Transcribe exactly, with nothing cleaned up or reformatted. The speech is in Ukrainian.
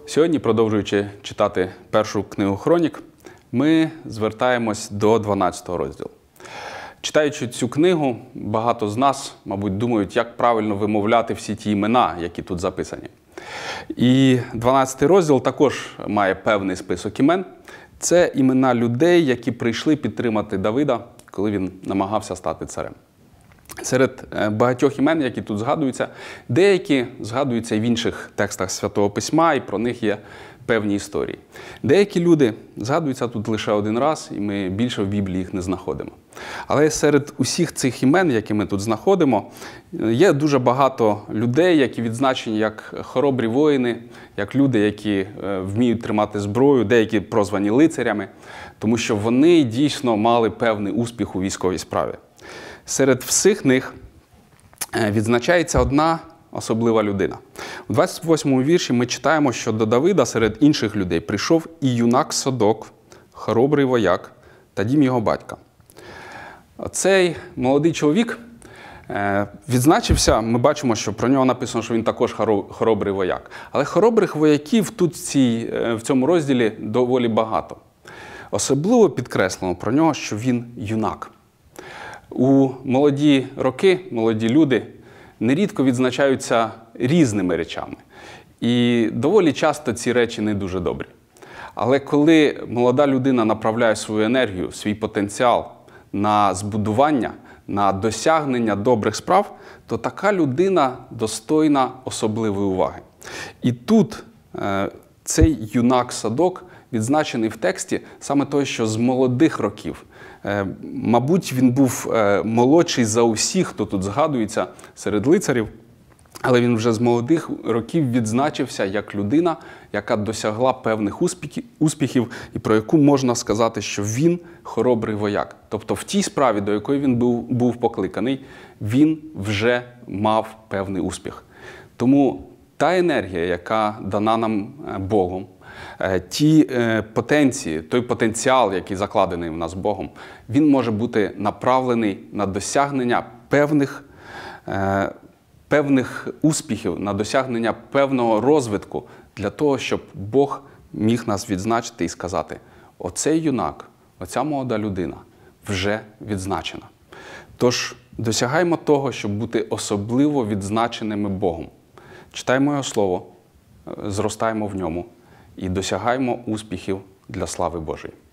Сьогодні, продовжуючи читати першу книгу Хронік, ми звертаємось до дванадцятого розділу. Читаючи цю книгу, багато з нас, мабуть, думають, як правильно вимовляти всі ті імена, які тут записані. І дванадцятий розділ також має певний список імен. Це імена людей, які прийшли підтримати Давида, коли він намагався стати царем. Серед багатьох імен, які тут згадуються, деякі згадуються і в інших текстах Святого Письма, і про них є певні історії. Деякі люди згадуються тут лише один раз, і ми більше в Біблії їх не знаходимо. Але серед усіх цих імен, які ми тут знаходимо, є дуже багато людей, які відзначені як хоробрі воїни, як люди, які вміють тримати зброю, деякі прозвані лицарями, тому що вони дійсно мали певний успіх у військовій справі. Серед всіх них відзначається одна особлива людина. У двадцять восьмому вірші ми читаємо, що до Давида серед інших людей прийшов і юнак Садок, хоробрий вояк, та дім його батька. Цей молодий чоловік відзначився, ми бачимо, що про нього написано, що він також хоробрий вояк. Але хоробрих вояків тут в, цій, в цьому розділі доволі багато. Особливо підкреслено про нього, що він юнак. У молоді роки, молоді люди нерідко відзначаються різними речами. І доволі часто ці речі не дуже добрі. Але коли молода людина направляє свою енергію, свій потенціал на збудування, на досягнення добрих справ, то така людина достойна особливої уваги. І тут е, цей юнак Садок відзначений в тексті саме той, що з молодих років. Е, мабуть, він був е, молодший за усіх, хто тут згадується серед лицарів, але він вже з молодих років відзначився як людина, яка досягла певних успіхів, і про яку можна сказати, що він хоробрий вояк. Тобто в тій справі, до якої він був, був покликаний, він вже мав певний успіх. Тому та енергія, яка дана нам Богом, ті потенції, той потенціал, який закладений в нас Богом, він може бути направлений на досягнення певних певних успіхів, на досягнення певного розвитку для того, щоб Бог міг нас відзначити і сказати: оцей юнак, оця молода людина вже відзначена. Тож досягаймо того, щоб бути особливо відзначеними Богом. Читаймо Його Слово, зростаємо в ньому і досягаємо успіхів для слави Божої.